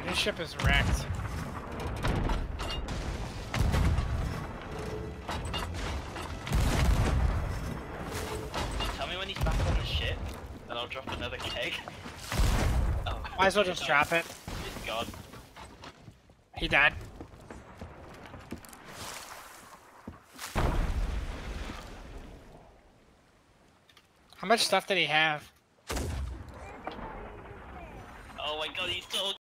His ship is wrecked. Tell me when he's back on the ship, and I'll drop another keg. Oh. Might as well just drop it. It's gone. He died. How much stuff did he have? Oh my god, he's still